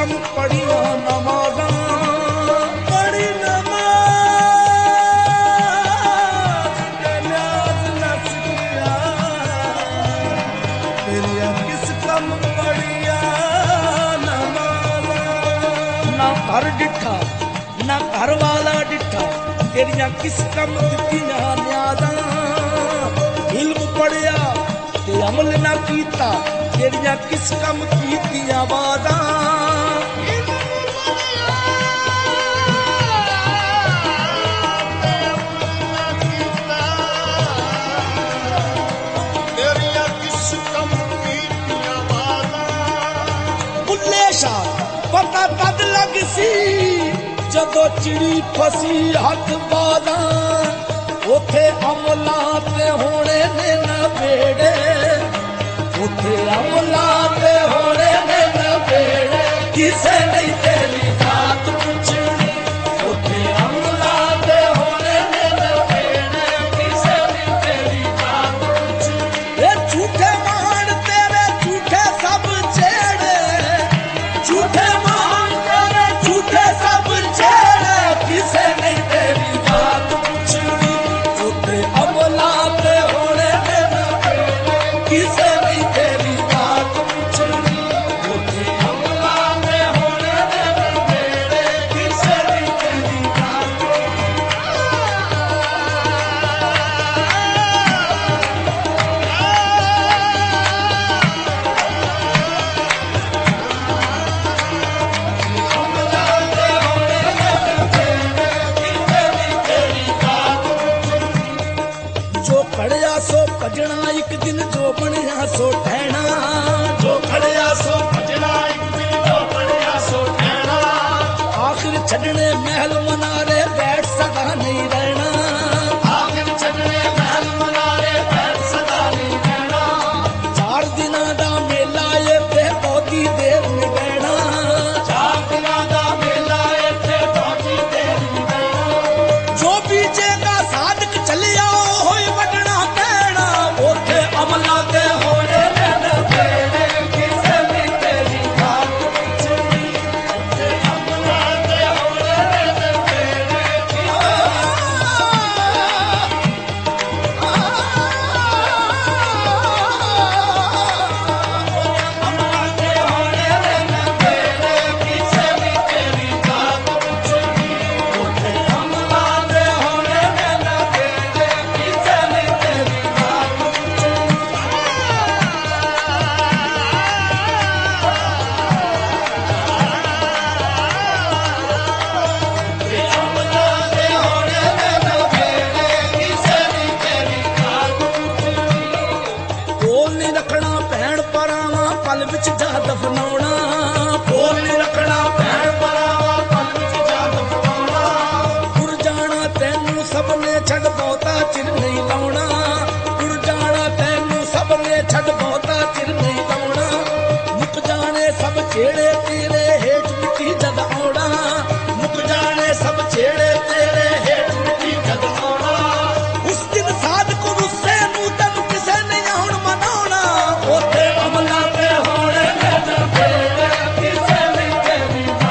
system पढ़िया नमाज़ां पढ़ी नमाज़ ते न्याज़ न सिखिया तेरिया किस कम पढ़िया नमाज़ां ना घर डिठा ना घर वाला डिठा तेरिया किस कम दित्तियां न्याज़ां इल्म पढ़िया ते अमल ना कीता तेरिया किस कम कीतियां वादां तेरिया किस कम कीतियां वादां बुल्ले शाह पता तद लग सी जदों चिड़ी फसी हथ बादां उथे अमलां ते होणे ने नवेड़े उथे अमलां ते होणे ने नवेड़े किसे नहीं तेरी बात पुछनी उथे अमलां ते होणे ने नवेड़े किसे नहीं तेरी बात पुछनी ए झूठे मान तेरे झूठे सब छेड़े झूठे मान तेरे झूठे सब छेड़े किसे नहीं तेरी बात पुछनी उथे अमलां ते होणे ने नवेड़े किसे नहीं तेरी बात पुछनी उथे अमलां ते होणे ने नवेड़े किसे नहीं तेरी बात जो खड़िया सो भजना एक दिन जो बनया सो ठहना जो खड़िया सो भजना एक दिन जो बनया सो ठहना आखिर छड़ने महल मनारे बैठ सदा नहीं रहना आखिर छड़ने महल मनारे बैठ सदा नहीं रहना 4 दिनां दा मेला ए ते बहुती देर नहीं रहना 4 दिनां दा मेला ए ते बहुती देर नहीं रहना जो बीजेगा साधक चलिया होई वडना कहना उथे अमला ते होने ने नवेड़े किसे भी तेरी बात पुछनी उथे अमला ते होने ने नवेड़े अमला ते होने ने नवेड़े किसे भी तेरी बात पुछनी उथे अमला ते होने ने नवेड़े किसे भी तेरी बात कोल नहीं रखना भैन परावा पल विच जा दफनाउणा कोल नहीं रखना भैन परावा पल विच जा दफनाउणा उड़ जाना तैनू सबने छड़ बहुता चिर नहीं लाउणा उड़ जाना तैनू सबने छड़ बहुता चिर नहीं लाउणा मुक जाने सब छेड़े तेरे हेठ मिट्टी जद आउणा मुक जाने सब छेड़े तेरे हेठ मिट्टी जद आउणा उस दिन साधक रुस्से नू तैनू किसे नहीं आउण मनाउणा उथे अमला ते होणे ने नवेड़े किसे नहीं तेरी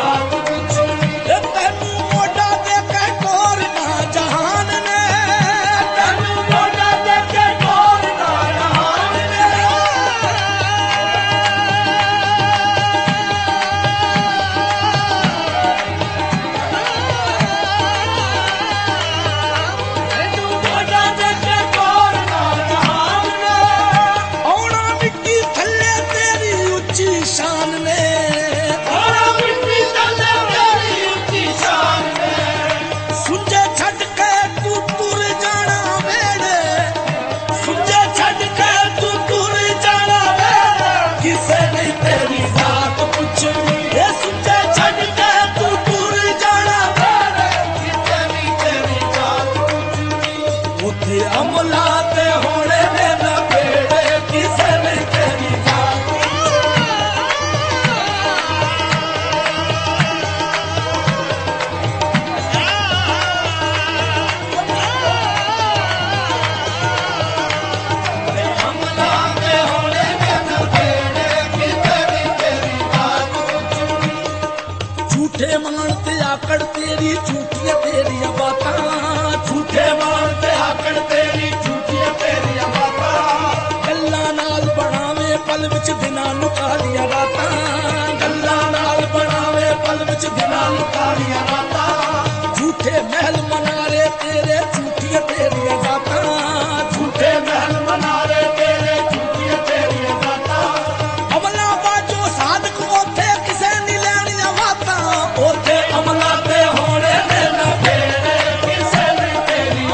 आकड़ तेरी झूठियां तेरिया बातां झूठे मान ते आकड़ तेरी झूठियां तेरिया बातां गल्लां नाल बनावे पल विच दिनां नूं कालियां रातां गल्लां नाल बनावे पल विच दिनां नूं कालियां रातां झूठे महल मनारे तेरे झूठियां तेरिया बातां झूठे महल मनारे तेरे झूठियां तेरिया बातां अमला बाजो साधक ओथे किसे नहीं लैणियां बातां ओथे अमला ते होणे ने ना फेरे किसे नहीं तेरी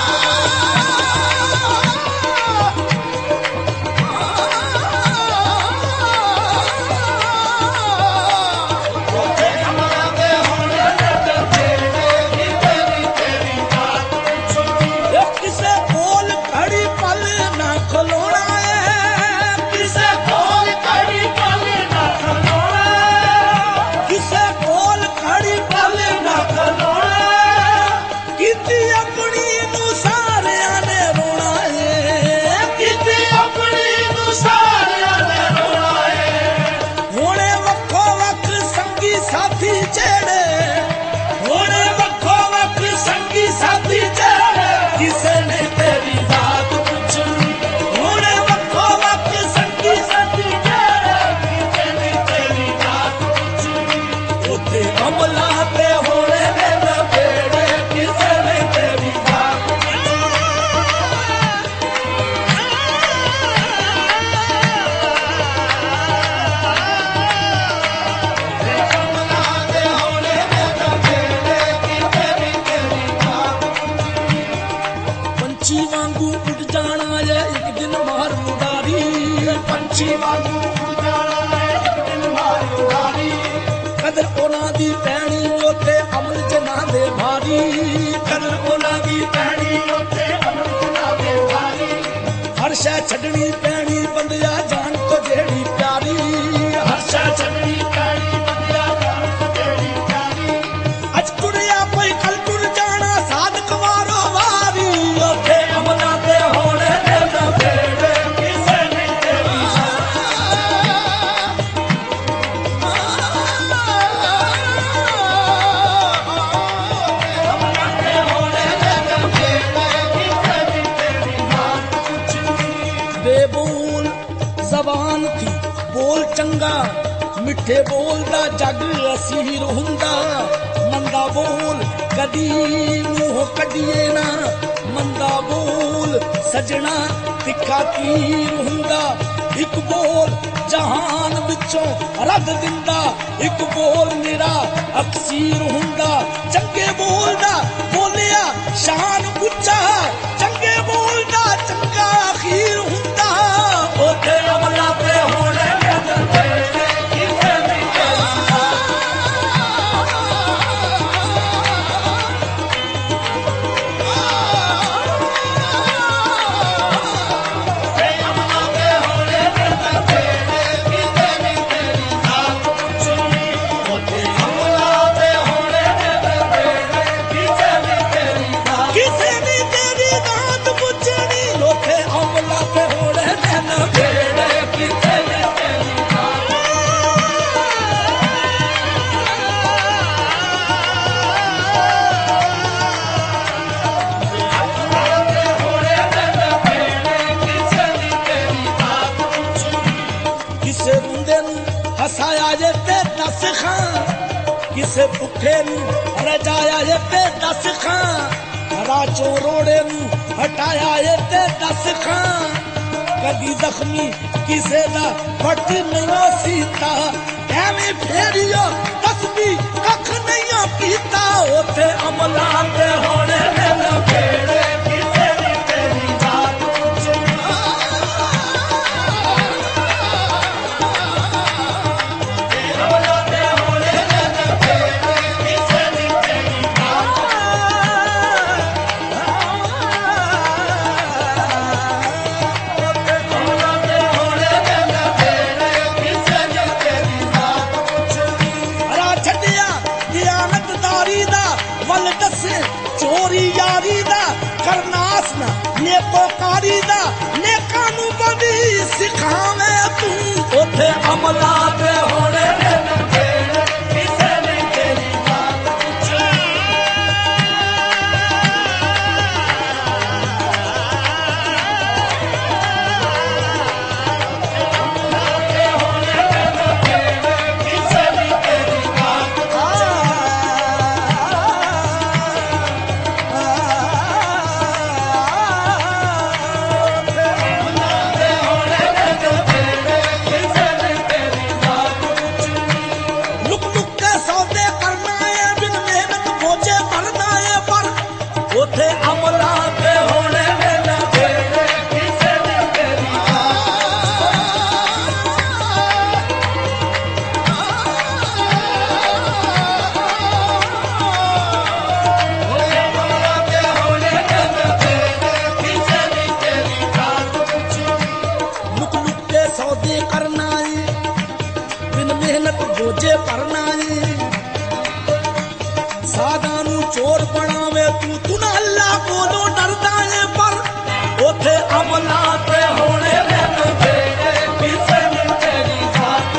ओथे अमला ते होणे ने ना फेरे किसे नहीं तेरी बात छुपी किसे कोल खड़ी पल ना खलोना है किसे कोल खड़ी पल ना खलोना किसे कोल खड़ी पल ना खलोना किती अपनी नूं सारियां ने रोना है किती अपनी नूं सारियां ने रोना है हुणे वक्खो वक्ख संगी साथी जेड़े हुणे वक्खो वक्ख संगी साथी जेड़े किसे ने तेरी बात पुछनी हुणे वक्खो वक्ख संगी साथी जेड़े किसे ने तेरी बात पुछनी ओथे अमला ते होणे ने ना फेरे किसे ने तेरी बात अमला ते होणे ने ना फेरे किसे ने तेरी बात पंछी वांगू उड़ जाना है एक दिन मार उड़ारी पंछी वांगू उड़ जाना है एक दिन मार उड़ारी कदर ओना दी पैणी ओथे अमल जना दे भारी कदर ओना दी पैणी ओथे अमल जना दे भारी हर शै छड्डनी पैणी बंदिया जान तो जेड़ी प्यारी हर शै छड्डनी पैणी बंदिया जान तो जेड़ी प्यारी अज टुरिया कोई कल टुर जाना साधक वारो वारी ओथे अमला ते होणे ने ना फेरे किसे ने तेरी अमला ते होणे ने ना फेरे किसे ने तेरी बात पुछनी बेबोल जबान थी बोल चंगा मिठे बोल दा जग असीर हुंदा मंदा बोल कदी मूंह कढिए ना मंदा बोल सजना तिखा तीर हुंदा एक बोल जहान विचों रद दिंदा एक बोल मेरा अक्सीर हुंदा चंगे बोल दा बोलिया शान उच्चा चंगे बोल दा चंगा अखीर हुंदा ओथे अमला ते होणे ने ना फेरे किसे ने तेरी अमला ते होणे ने ना फेरे किसे ने तेरी बात पुछनी ओथे अमला ते होणे ने ना फेरे किसे ने तेरी बात किसे ने तेरी बात पुछनी ओथे अमला ते होणे ने ना फेरे किसे ने तेरी किसे रुंदे नूं हसाया जे ते दस खां किसे भुखे नूं रजाया जे ते दस खां राचों रोड़े नूं हटाया जे ते दस खां कदी जख्मी किसे दा फट नहीं सीता एवें फेरियो तस्बी कख नहीं पीता ओथे अमला ते होणे ने ना फेरे किसे ने तेरी बात पुछनी अमला ते होणे ने ना फेरे किसे ने तेरी बात ओथे अमला ते होणे ने ना फेरे किसे ने तेरी बात पुछनी रा छड्डिया दियानतदारी दा वल दसे चोरी यारी दा करनास ना नेकोकारी दा नेकां नूं बदी सिखावे तू ओथे अमला ते होणे ने ना फेरे किसे ने तेरी बात चोर बनावे तू ना अल्लाह कोलों डरदा है पर उथे अमला ते होने ने तेरे किसे ने तेरी जात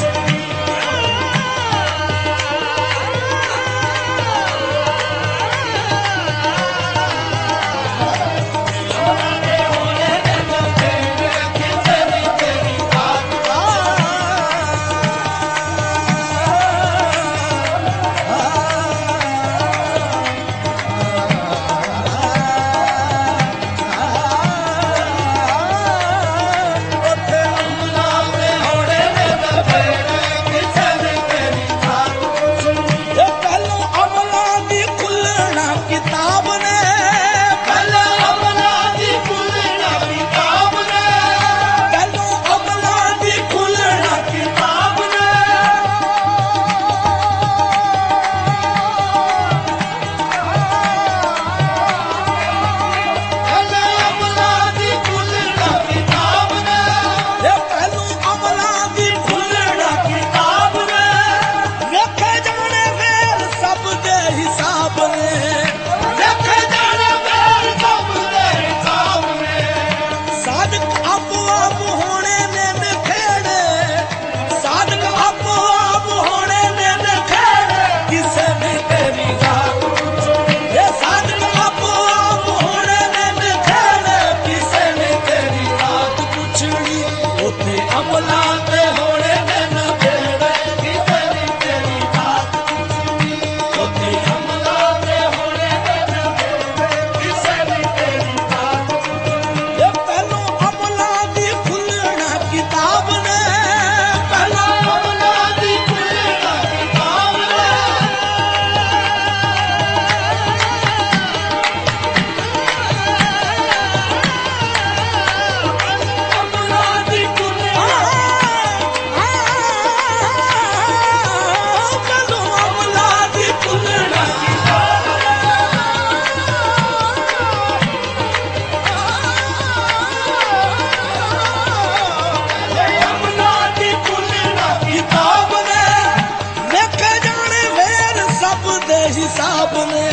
हिसाब ने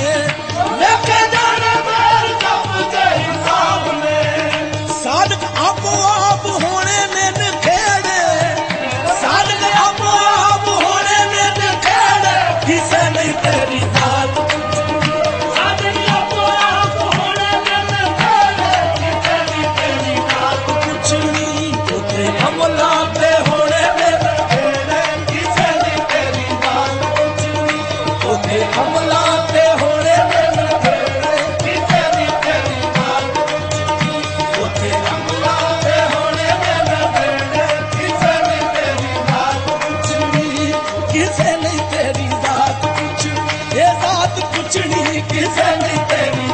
लेके जाने मेर सब दे हिसाब ने सादक आपो आप होने ने नखेड़े सादक आपो आप होने ने नखेड़े किसे नहीं तेरी जात सादक आपो आप होने ने नखेड़े किसे नहीं तेरी जात कुछ नहीं तोते हमला पे होने ने नखेड़े किसे नहीं तेरी जात कुछ नहीं तोते हमला पे होने ने नखेड़े किसे नहीं तेरी जात तोते हमला पे होने ने नखेड़े किसे नहीं तेरी जात कुछ नहीं किसे नहीं तेरी जात कुछ ये जात कुछ नहीं किसे नहीं तेरी